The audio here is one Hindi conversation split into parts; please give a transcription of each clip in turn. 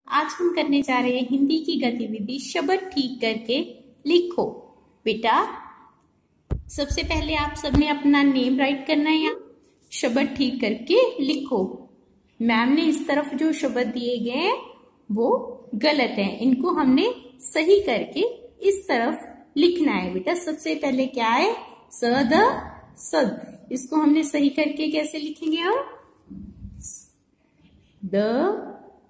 आज हम करने जा रहे हैं हिंदी की गतिविधि शब्द ठीक करके लिखो। बेटा सबसे पहले आप सबने अपना नेम राइट करना है यहाँ, शब्द ठीक करके लिखो। मैम ने इस तरफ जो शब्द दिए गए हैं वो गलत हैं, इनको हमने सही करके इस तरफ लिखना है। बेटा सबसे पहले क्या है, सद सद, इसको हमने सही करके कैसे लिखेंगे हम, द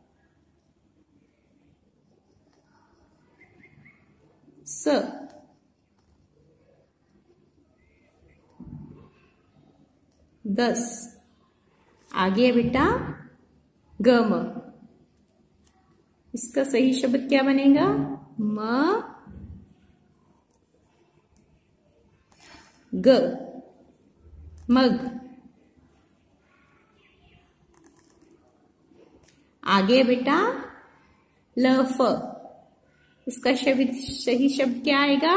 स, दस। आगे है बेटा गम, इसका सही शब्द क्या बनेगा, म ग, मग। आगे बेटा लफ, इसका शब्द सही शब्द क्या आएगा,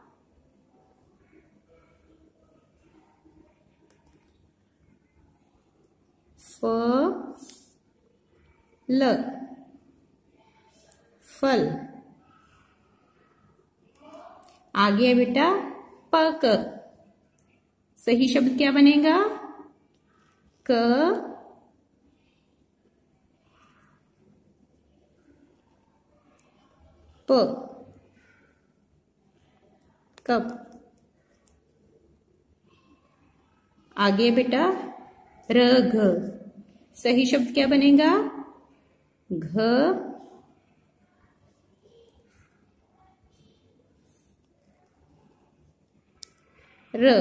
फ ल, फल। आगे है बेटा पक, सही शब्द क्या बनेगा, क प, कप। आगे बेटा रघ, सही शब्द क्या बनेगा, घ र,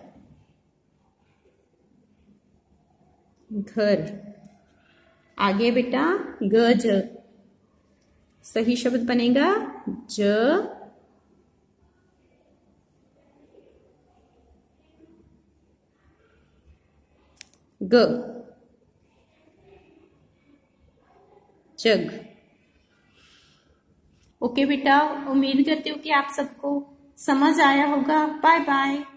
घर। आगे बेटा गज, सही शब्द बनेगा ज ग, जग। ओके बेटा, उम्मीद करती हूँ कि आप सबको समझ आया होगा। Bye bye.